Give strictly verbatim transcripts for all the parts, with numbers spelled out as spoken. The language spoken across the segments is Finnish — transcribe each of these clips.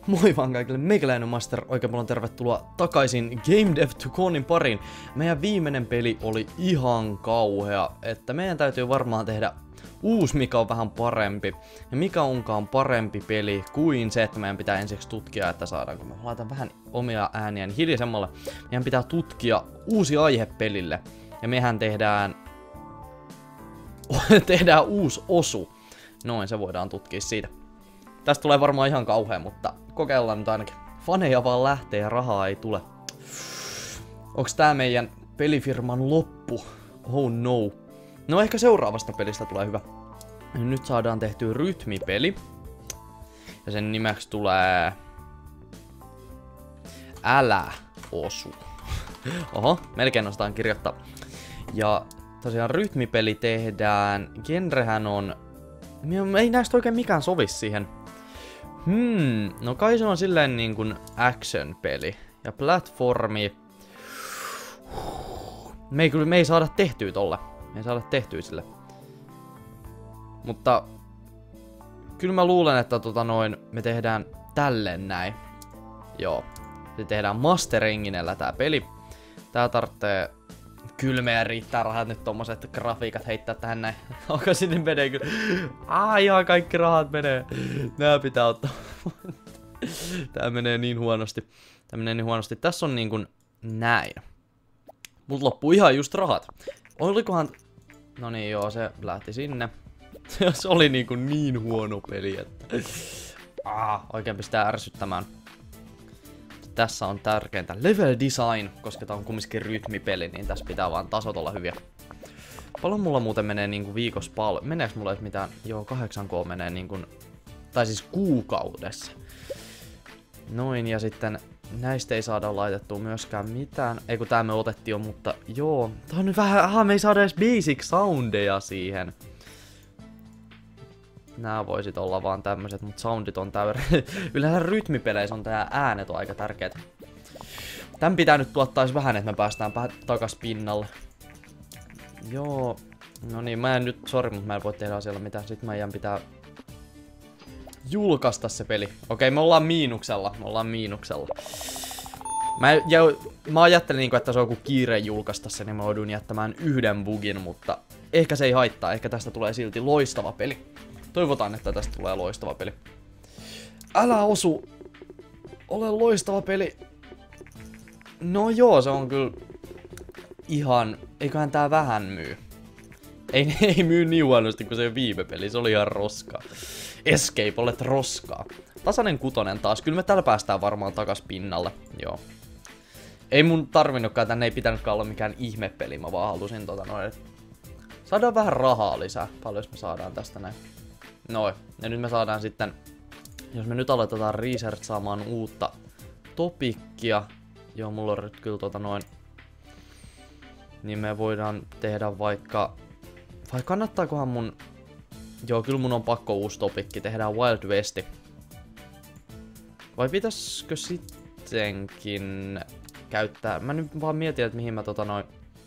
Moi vaan kaikille, meikäläinen Master, oikein paljon tervetuloa takaisin Game Dev to Conin pariin. Meidän viimeinen peli oli ihan kauhea, että meidän täytyy varmaan tehdä uusi, mikä on vähän parempi. Ja mikä onkaan parempi peli kuin se, että meidän pitää ensiksi tutkia, että saadaanko me laitan vähän omia ääniäni hiljaisemmalle. Meidän pitää tutkia uusi aihe pelille. Ja mehän tehdään, tehdään uusi osu. Noin, se voidaan tutkia siitä. Tästä tulee varmaan ihan kauhea, mutta kokeillaan nyt ainakin. Faneja vaan lähtee ja rahaa ei tule. Onks tää meidän pelifirman loppu? Oh no. No ehkä seuraavasta pelistä tulee hyvä. Nyt saadaan tehtyä rytmipeli. Ja sen nimeksi tulee... Älä osu. Oho, melkein osataan kirjoittaa. Ja tosiaan rytmipeli tehdään... Genrehän on... Ei näistä oikein mikään sovi siihen. Hmm, no kai se on silleen niin kuin action-peli. Ja platformi... Me ei, kyllä, me ei saada tehtyä tolle. Me ei saada tehtyä sille. Mutta... Kyllä mä luulen, että tota noin, me tehdään tälleen näin. Joo. Se tehdään Master-enginellä tää peli. Tää tarvitsee... Kyllä meidän riittää rahat nyt tommoset grafiikat heittää tähän näin. Onko sinne menee kyllä? Aa, ihan kaikki rahat menee. Nää pitää ottaa. Tää menee niin huonosti. Tää menee niin huonosti. Tässä on niin kuin näin. Mut loppuu ihan just rahat. Olikohan... No niin joo, se lähti sinne. Se oli niin kuin niin huono peli, että... Aa, oikein pistää ärsyttämään. Tässä on tärkeintä level design, koska tää on kumminkin rytmipeli, niin tässä pitää vaan tasot olla hyviä. Paljon mulla muuten menee niinku viikossa paljon. Meneekö mulla edes mitään? Joo, kahdeksan K menee niinku... Tai siis kuukaudessa. Noin, ja sitten näistä ei saada laitettua myöskään mitään. Ei kun tää me otettiin jo, mutta joo. Tää on nyt vähän... Aha, me ei saada edes basic soundeja siihen. Nää voisit olla vaan tämmöset, mut soundit on täyden. Yleensä rytmipeleissä on tää äänet on aika tärkeet. Tän pitää nyt tuottais vähän, että me päästään takas pinnalle. Joo. No niin, mä en nyt, sori, mut mä en voi tehdä asialla mitään. Sit meidän pitää julkaista se peli. Okei, me ollaan miinuksella. Me ollaan miinuksella. Mä, ja, mä ajattelin niinku, että se on joku kiire julkaista se, niin mä joudun jättämään yhden bugin, mutta ehkä se ei haittaa. Ehkä tästä tulee silti loistava peli. Toivotaan, että tästä tulee loistava peli. Älä osu! Ole loistava peli! No joo, se on kyllä ihan... Eiköhän tää vähän myy. Ei, ei myy niin huonosti kuin se viime peli, se oli ihan roskaa. Escape, olet roskaa. Tasainen kutonen taas, kyllä me täällä päästään varmaan takas pinnalle. Joo. Ei mun tarvinnutkaan, tänne ei pitänytkään olla mikään ihmepeli, mä vaan halusin tota noin. Saadaan vähän rahaa lisää, paljon me saadaan tästä näin. Noin, ja nyt me saadaan sitten, jos me nyt aletetaan researchaamaan uutta topikkia, joo mulla on nyt kyllä tota noin, niin me voidaan tehdä vaikka, vai kannattaakohan mun, joo kyllä mun on pakko uusi topikki, tehdään Wild Westi. Vai pitäisikö sittenkin käyttää, mä nyt vaan mietin, että mihin mä tota noin,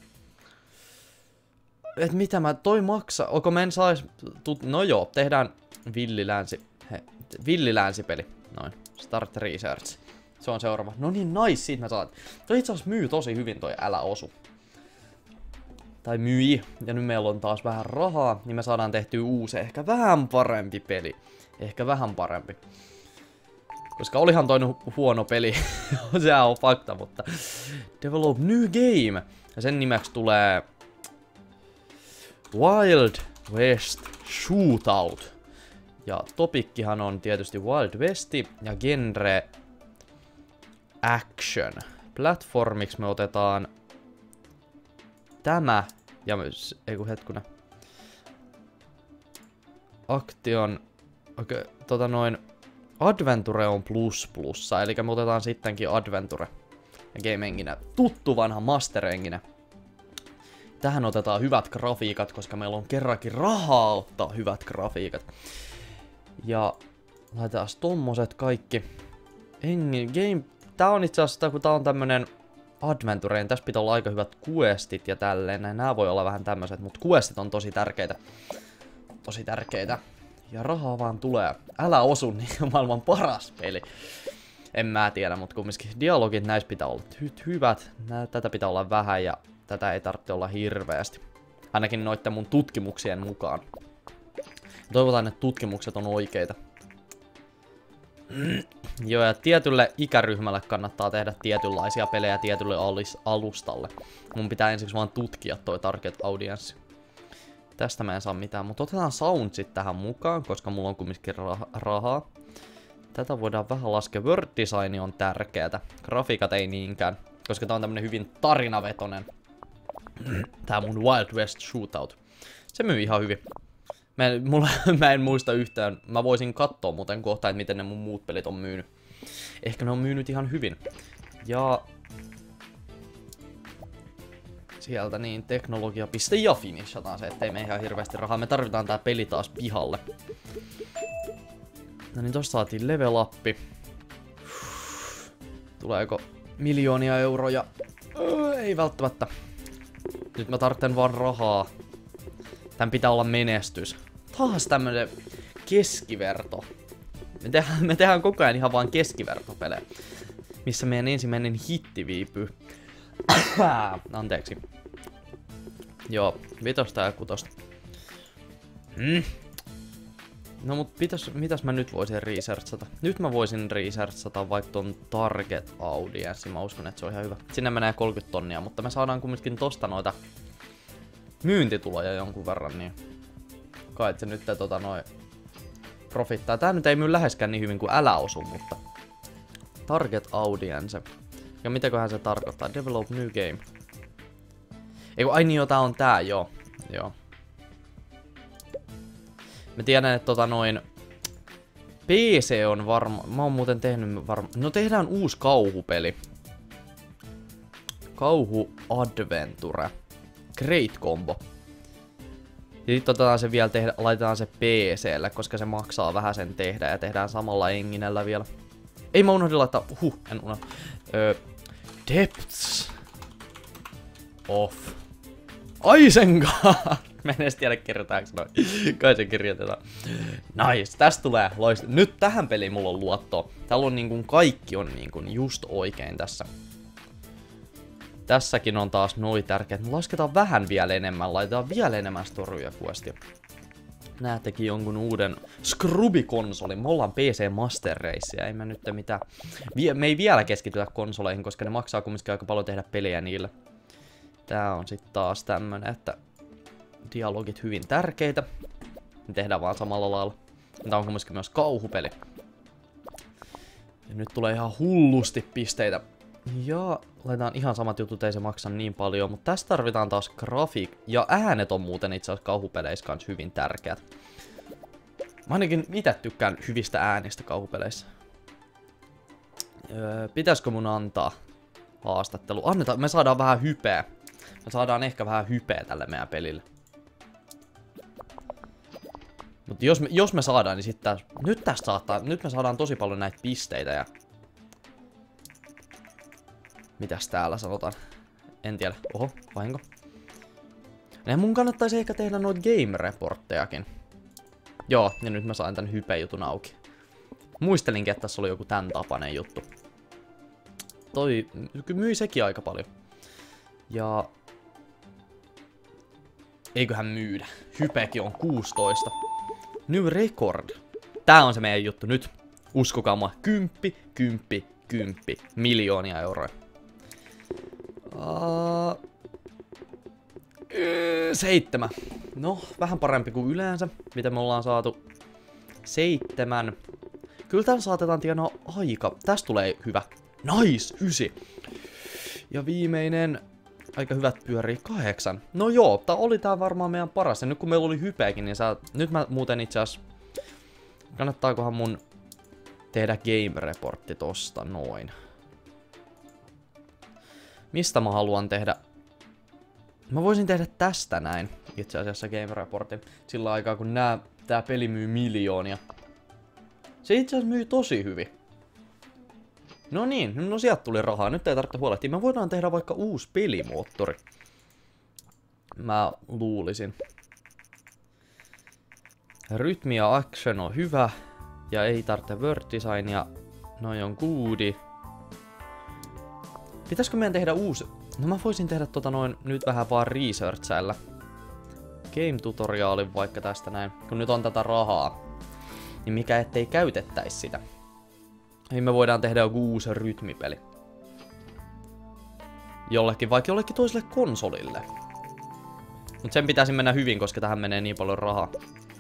et mitä mä, toi maksaa, onko me en sais, tut, no joo, tehdään villilänsi, he, villilänsipeli, noin, start research, se on seuraava, no niin nice, siitä mä saat, toi itse asiassa myy tosi hyvin toi älä osu, tai myi, ja nyt meillä on taas vähän rahaa, niin me saadaan tehtyä uusi, ehkä vähän parempi peli, ehkä vähän parempi, koska olihan toi hu huono peli, sehän on fakta, mutta develop new game, ja sen nimeksi tulee... Wild West Shootout. Ja topikkihan on tietysti Wild Westi ja genre action. Platformiksi me otetaan tämä ja myös, ei kun hetkuna. Action, okay, tota noin, Adventure on plus plussa, eli me otetaan sittenkin Adventure. Ja Game Engine, tuttu vanha Master Engine. Tähän otetaan hyvät grafiikat, koska meillä on kerrankin rahaa ottaa hyvät grafiikat. Ja laitetaan tommoset kaikki. Engine, game. Tää on itse asiassa, kun tää on tämmönen adventure, niin tässä pitää olla aika hyvät questit ja tälleen. Nää voi olla vähän tämmöiset, mutta questit on tosi tärkeitä. Tosi tärkeitä. Ja rahaa vaan tulee. Älä osu, niin on maailman paras peli. En mä tiedä, mutta kumminkin dialogit näissä pitää olla hy hyvät. Nää, tätä pitää olla vähän ja tätä ei tarvitse olla hirveästi. Ainakin noitten mun tutkimuksien mukaan. Toivotaan, että tutkimukset on oikeita. Joo, ja tietylle ikäryhmälle kannattaa tehdä tietynlaisia pelejä tietylle alustalle. Mun pitää ensiksi vaan tutkia toi target audience. Tästä mä en saa mitään, mutta otetaan soundsit tähän mukaan, koska mulla on kumminkin rah rahaa. Tätä voidaan vähän laskea. Word design on tärkeätä. Grafiikat ei niinkään, koska tää on tämmönen hyvin tarinavetonen. Tää mun Wild West Shootout. Se myy ihan hyvin. Mä en, mulla, mä en muista yhtään. Mä voisin katsoa muuten kohta, että miten ne mun muut pelit on myynyt. Ehkä ne on myynyt ihan hyvin. Ja... sieltä niin teknologia.piste ja finishataan se, ettei me ihan hirveästi rahaa. Me tarvitaan tää peli taas pihalle. No niin, tossa saatiin level uppi. Tuleeko miljoonia euroja? Öö, ei välttämättä. Nyt mä tarvitsen vaan rahaa. Tän pitää olla menestys. Taas tämmönen keskiverto. Me tehdään, me tehdään koko ajan ihan vaan keskivertopelejä. Missä meidän ensimmäinen hitti viipyy. Anteeksi. Joo, vitosta ja kutosta. Mm. No mut pitäis, mitäs mä nyt voisin researchata? Nyt mä voisin researchata vaikka ton target audience. Mä uskon, että se on ihan hyvä. Sinne menee kolmekymmentä tonnia, mutta me saadaan kumminkin tosta noita myyntituloja jonkun verran, niin kai se nyt tota noin profittaa. Tää nyt ei myy läheskään niin hyvin kuin älä osu, mutta target audience. Ja mitäköhän se tarkoittaa? Develop new game. Eiku, ai niin joo, tää on tää, joo. Joo. Mä tiedän, että tota noin P C on varma. Mä oon muuten tehnyt varma. No tehdään uusi kauhupeli. Kauhu Adventure. Great Combo. Ja sit otetaan se vielä tehdä, laitetaan se P C:lle, koska se maksaa vähän sen tehdä ja tehdään samalla enginellä vielä. Ei mä unohdin laittaa, huh, en unohda. Öö, Depths of Isengard. Mä en edes tiedä kirjoitaanko noin. Kai se kirjoitetaan. Nice, tästä tulee loista. Nyt tähän peliin mulla on luottoa. Täällä on niin kuin kaikki on niin kuin just oikein tässä. Tässäkin on taas noin tärkeät. Me lasketaan vähän vielä enemmän. Laitetaan vielä enemmän storyja questia. Nää teki jonkun uuden Scrubi-konsolin. Me ollaan P C Master Race. Ei me nyt mitään. Me ei vielä keskitytä konsoleihin, koska ne maksaa kumminkin aika paljon tehdä pelejä niille. Tää on sitten taas tämmönen, että dialogit hyvin tärkeitä. Ne tehdään vaan samalla lailla. Tää on kumminkin myös kauhupeli. Ja nyt tulee ihan hullusti pisteitä. Ja laitetaan ihan samat jutut, ei se maksa niin paljon, mutta tässä tarvitaan taas grafiik. Ja äänet on muuten itse asiassa kauhupeleissä kans hyvin tärkeät. Mä ainakin itse tykkään hyvistä äänistä kauhupeleissä. Öö, pitäisikö mun antaa haastattelu? Annetaan, me saadaan vähän hypeä. Me saadaan ehkä vähän hypeä tälle meidän pelille. Mutta jos me, jos me saadaan, niin sitten nyt tästä saattaa, nyt me saadaan tosi paljon näitä pisteitä ja... Mitäs täällä sanotaan? En tiedä. Oho, vahinko. Ja mun kannattaisi ehkä tehdä noita game-reporttejakin. Joo, ja nyt mä sain tän hype-jutun auki. Muistelinkin, että tässä oli joku tän tapainen juttu. Toi myi sekin aika paljon. Ja... Eiköhän myydä. Hypekin on kuusitoista. New record. Tää on se meidän juttu nyt. Uskokaa mua. Kymppi, kymppi, kymppi. Miljoonia euroja. Uh, seitsemän. No, vähän parempi kuin yleensä, mitä me ollaan saatu. Seitsemän. Kyllä täällä saatetaan tienaa aika. Tästä tulee hyvä. Nice, ysi. Ja viimeinen, aika hyvät pyörii, kahdeksan. No joo, tää oli tää varmaan meidän paras. Ja nyt kun meillä oli hypeäkin, niin sä... Nyt mä muuten itse asiassa... Kannattaakohan mun tehdä game-reportti tosta noin. Mistä mä haluan tehdä? Mä voisin tehdä tästä näin, itse asiassa game reportin. Sillä aikaa kun nää, tää peli myy miljoonia. Se itse asiassa myy tosi hyvin. No niin, no sieltä tuli rahaa, nyt ei tarvitse huolehtia. Me voidaan tehdä vaikka uusi pelimoottori. Mä luulisin. Rytmi ja action on hyvä. Ja ei tarvitse word designia. Noi on goodi. Pitäisikö meidän tehdä uusi? No mä voisin tehdä tota noin nyt vähän vaan researchailla. Game tutoriaalin vaikka tästä näin. Kun nyt on tätä rahaa. Niin mikä ettei käytettäisi sitä. Niin me voidaan tehdä joku uusi rytmipeli. Jollekin, vaikka jollekin toiselle konsolille. Mut sen pitäisi mennä hyvin, koska tähän menee niin paljon rahaa.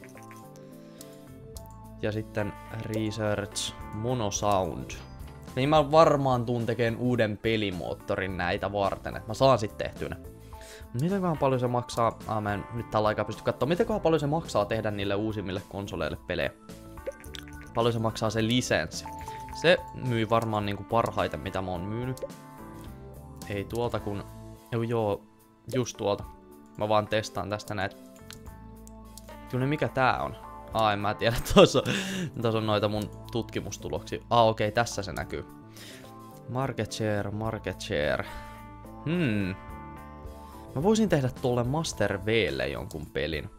Ja sitten research monosound. Niin mä varmaan tuun tekeen uuden pelimoottorin näitä varten, että mä saan sit tehtyä ne. Mitenköhän paljon se maksaa? Ah, mä en nyt tällä aikaa pysty katsomaan. Mitenköhän paljon se maksaa tehdä niille uusimmille konsoleille pelejä? Paljon se maksaa se lisenssi? Se myy varmaan niinku parhaiten, mitä mä oon myynyt. Ei tuolta kun... Joo, joo, just tuolta. Mä vaan testaan tästä näitä. Kyllä mikä tää on? Aa, en mä tiedä. Tuossa on, tuossa on noita mun tutkimustuloksia. Aa, okei, okay, tässä se näkyy. Market share, market share. Hmm. Mä voisin tehdä tuolle Master V:lle jonkun pelin.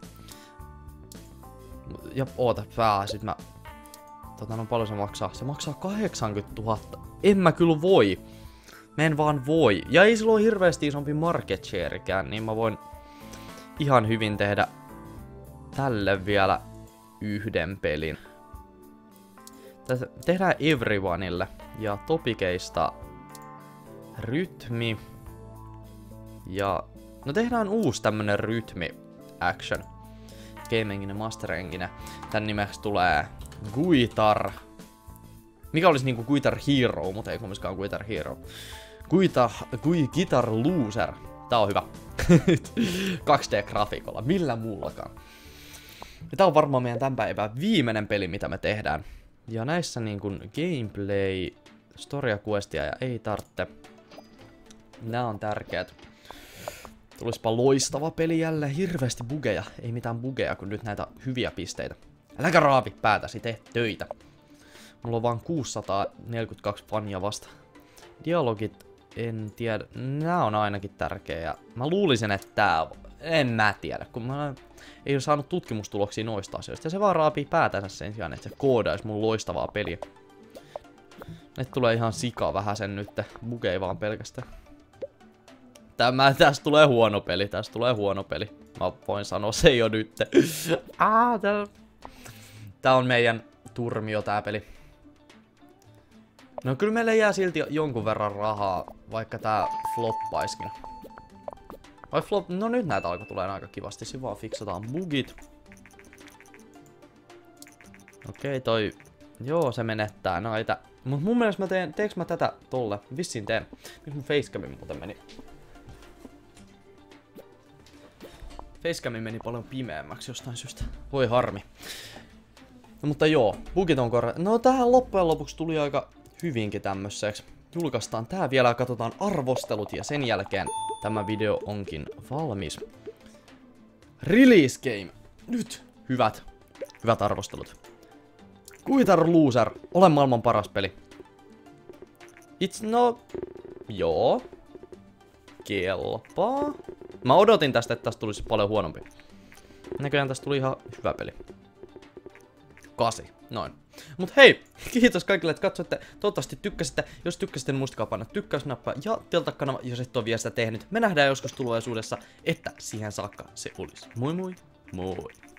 Ja oota, pää, sit mä... Tota, no paljon se maksaa? Se maksaa kahdeksankymmentätuhatta. En mä kyllä voi. Mä en vaan voi. Ja ei sillä ole hirveästi isompi market sharekään, niin mä voin ihan hyvin tehdä tälle vielä yhden pelin. Tässä tehdään Everyoneille ja topikeista rytmi. Ja no tehdään uusi tämmönen rytmi action. Gaminginen, masteringinen. Tän nimeksi tulee Guitar. Mikä olisi niinku Guitar Hero, mutta ei kumminkaan Guitar Hero. Guitar, Gui, Guitar Loser. Tää on hyvä. kaksi D-grafiikolla, millä muullakaan. Ja tää on varmaan meidän tämän päivän viimeinen peli, mitä me tehdään. Ja näissä niinku gameplay, storia, questia ja ei tarvitse. Nää on tärkeät. Tulispa loistava peli jälleen. Hirveästi bugeja. Ei mitään bugeja, kun nyt näitä hyviä pisteitä. Äläkä raavi päätäsi, tee töitä. Mulla on vaan kuusisataaneljäkymmentäkaksi fania vasta. Dialogit, en tiedä. Nää on ainakin tärkeä. Mä luulisin, että tää... En mä tiedä, kun mä ei ole saanut tutkimustuloksia noista asioista. Ja se vaan raapii päätänsä sen sijaan, että se koodaisi mun loistavaa peliä. Nyt tulee ihan sika vähän sen nyt. Bugei vaan pelkästään. Tämä, tästä tulee huono peli, tästä tulee huono peli. Mä voin sanoa, se ei oo nyt. Ah, tää... tää on meidän turmio tää peli. No kyllä meille jää silti jonkun verran rahaa, vaikka tää floppaiskin. Vai flop... No nyt näitä alkoi tulee aika kivasti, siinä vaan fiksataan bugit. Okei, toi... Joo, se menettää näitä. Mut mun mielestä mä teen... Teekö mä tätä tolle? Vissiin teen. Miks mun facecami muuten meni? Facecami meni paljon pimeämmäksi jostain syystä. Voi harmi. No, mutta joo, bugit on korre... No tähän loppujen lopuksi tuli aika hyvinkin tämmöiseksi. Julkaistaan tää vielä ja katsotaan arvostelut ja sen jälkeen tämä video onkin valmis. Release game! Nyt! Hyvät. Hyvät arvostelut. Guitar Loser. Olen maailman paras peli. It's no... Joo. Kelpaa. Mä odotin tästä, että tästä tulisi paljon huonompi. Näköjään tästä tuli ihan hyvä peli. Kasi. Noin. Mut hei, kiitos kaikille, että katsoitte. Toivottavasti tykkäsitte. Jos tykkäsitte, niin muistakaa panna tykkäysnappaa ja tilata kanava, jos et ole vielä sitä tehnyt. Me nähdään joskus tulevaisuudessa, että siihen saakka se olisi. Moi moi. Moi.